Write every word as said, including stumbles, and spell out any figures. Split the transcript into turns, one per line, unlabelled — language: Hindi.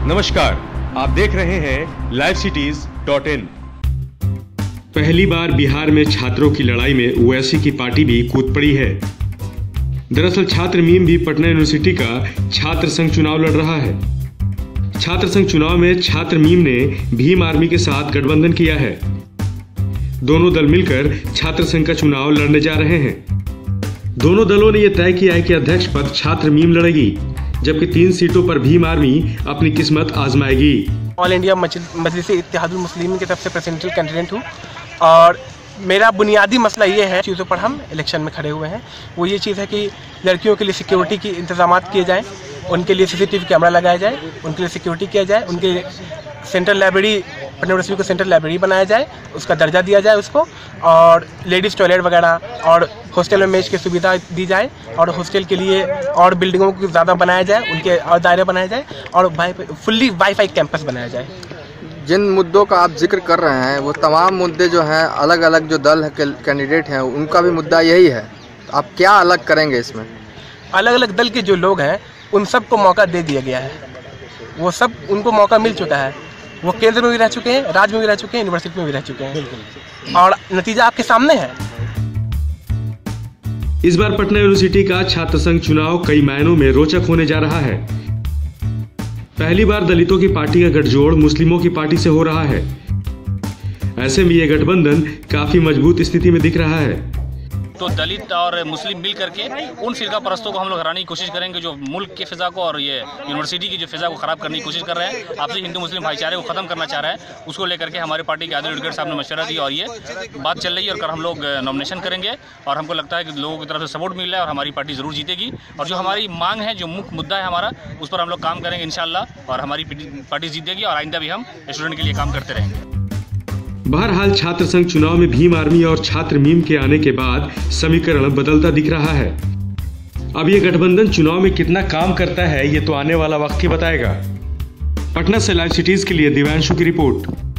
नमस्कार, आप देख रहे हैं लाइव सिटीज डॉट इन। पहली बार बिहार में छात्रों की लड़ाई में ओवैसी की पार्टी भी कूद पड़ी है। दरअसल छात्र मीम भी पटना यूनिवर्सिटी का छात्र संघ चुनाव लड़ रहा है। छात्र संघ चुनाव में छात्र मीम ने भीम आर्मी के साथ गठबंधन किया है। दोनों दल मिलकर छात्र संघ का चुनाव लड़ने जा रहे हैं। दोनों दलों ने यह तय किया है कि अध्यक्ष पद छात्र मीम लड़ेगी, जबकि तीन सीटों पर भीम आर्मी अपनी किस्मत आजमाएगी।
ऑल इंडिया मजलिस-ए-इत्तेहादुल मुस्लिमीन की तरफ से प्रेसिडेंशियल कैंडिडेट हूँ और मेरा बुनियादी मसला ये है, चीज़ों पर हम इलेक्शन में खड़े हुए हैं। वो ये चीज़ है कि लड़कियों के लिए सिक्योरिटी की इंतजाम किए जाएँ, उनके लिए सीसीटीवी कैमरा लगाया जाए, उनके लिए सिक्योरिटी किया जाए, उनके सेंट्रल लाइब्रेरी पटना यूनिवर्सिटी को सेंट्रल लाइब्रेरी बनाया जाए, उसका दर्जा दिया जाए उसको, और लेडीज़ टॉयलेट वगैरह और हॉस्टल में मेज की सुविधा दी जाए, और हॉस्टल के लिए और बिल्डिंगों को ज़्यादा बनाया जाए, उनके और दायरे बनाए जाए, और वाई फुल्ली वाईफाई कैंपस बनाया जाए।
जिन मुद्दों का आप जिक्र कर रहे हैं वो तमाम मुद्दे जो हैं, अलग अलग जो दल कैंडिडेट हैं उनका भी मुद्दा यही है। आप क्या अलग करेंगे इसमें?
अलग अलग दल के जो लोग हैं उन सबको मौका दे दिया गया है, वो सब उनको मौका मिल चुका है। वो केंद्र में भी रह चुके हैं, राज्य में भी रह चुके हैं, यूनिवर्सिटी में भी रह चुके हैं, और नतीजा आपके सामने है।
इस बार पटना यूनिवर्सिटी का छात्र संघ चुनाव कई मायनों में रोचक होने जा रहा है। पहली बार दलितों की पार्टी का गठजोड़ मुस्लिमों की पार्टी से हो रहा है। ऐसे में यह गठबंधन काफी मजबूत स्थिति में दिख रहा है।
तो दलित और मुस्लिम मिल करके उन फिरका परस्तों को हम लोग हराने की कोशिश करेंगे जो मुल्क के फिजा को और ये यूनिवर्सिटी की जो फिजा को खराब करने की कोशिश कर रहे हैं। आपसे हिंदू मुस्लिम भाईचारे को खत्म करना चाह रहे हैं, उसको लेकर के हमारे पार्टी के आदिल एडवोकेट साहब ने मशवरा दिया और ये बात चल रही है। और कल हम लोग नॉमिनेशन करेंगे और हमको लगता है कि लोगों की तरफ से सपोर्ट मिल रहा है और हमारी पार्टी जरूर जीतेगी। और जो हमारी मांग है, जो मुख्य मुद्दा है हमारा, उस पर हम लोग काम करेंगे इंशाल्लाह, और हमारी पार्टी जीतेगी और आइंदा भी हम स्टूडेंट के लिए काम करते रहेंगे।
बहरहाल छात्र संघ चुनाव में भीम आर्मी और छात्र मीम के आने के बाद समीकरण बदलता दिख रहा है। अब ये गठबंधन चुनाव में कितना काम करता है, ये तो आने वाला वक्त ही बताएगा। पटना से लाइव सिटीज के लिए दिव्यांशु की रिपोर्ट।